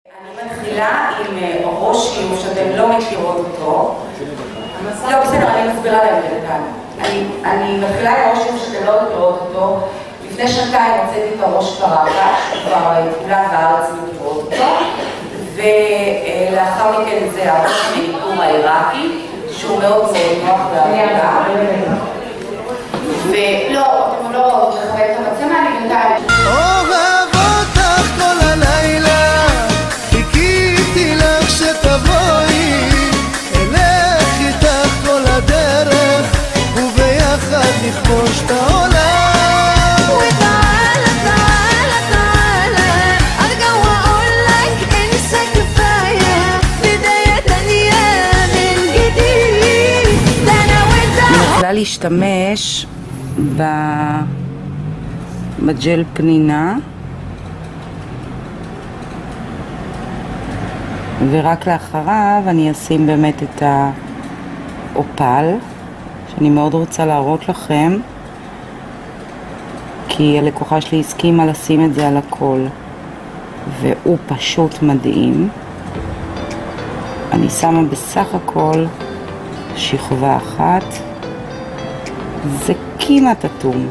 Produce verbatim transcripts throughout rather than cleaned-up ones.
אני מתחילה עם ראש שיוף שאתם לא מכירות אותו. לא, בסדר, אני מסבירה להם כאן. אני מתחילה עם ראש שיוף שאתם לא מכירות אותו. לפני שנתיים הוצאתי את הראש קרקע, שכבר כולם בארץ מכירות אותו. ולאחר מכן זה הראש המניקור העיראקי, שהוא מאוד מאוד נוח לעבודה. ולא, אתם לא רואות לכבד את המצלמה, אני בינתיים. אוהב אותך כל הלילה, חיכיתי לך שתבואי, אלך איתך כל הדרך, וביחד נכבוש את העולם. להשתמש בג'ל פנינה ורק לאחריו אני אשים באמת את האופל שאני מאוד רוצה להראות לכם, כי הלקוחה שלי הסכימה לשים את זה על הכל והוא פשוט מדהים. אני שמה בסך הכל שכבה אחת, זה כמעט אטום.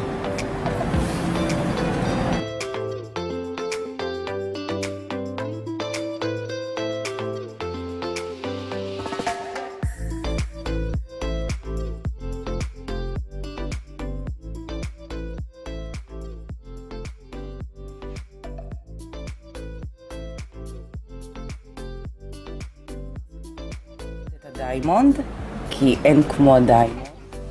את הדיימונד, כי אין כמו הדיימונד.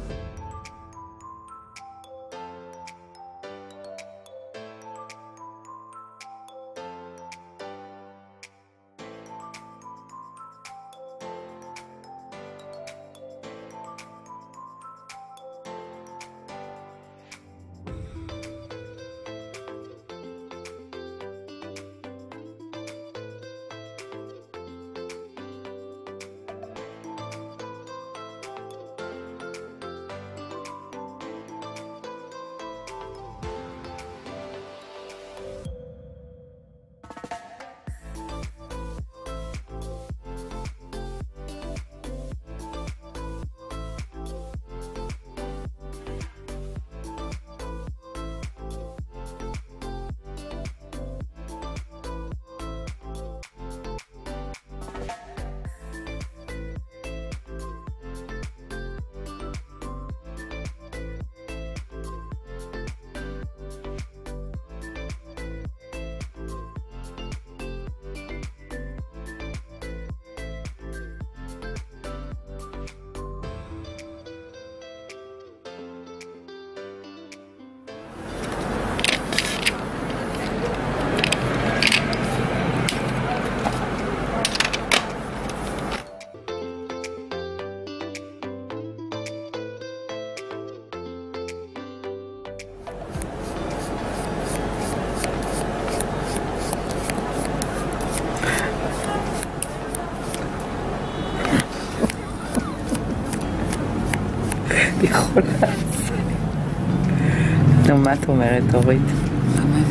יכולה לעשות. נו, מה את אומרת, אורית? באמת?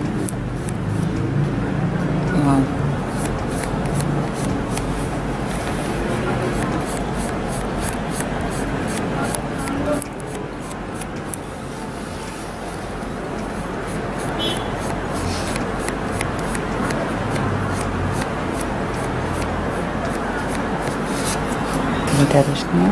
וואו. תבטא את השנייה.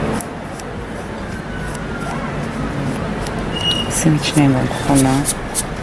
שים את שניהם במכונה.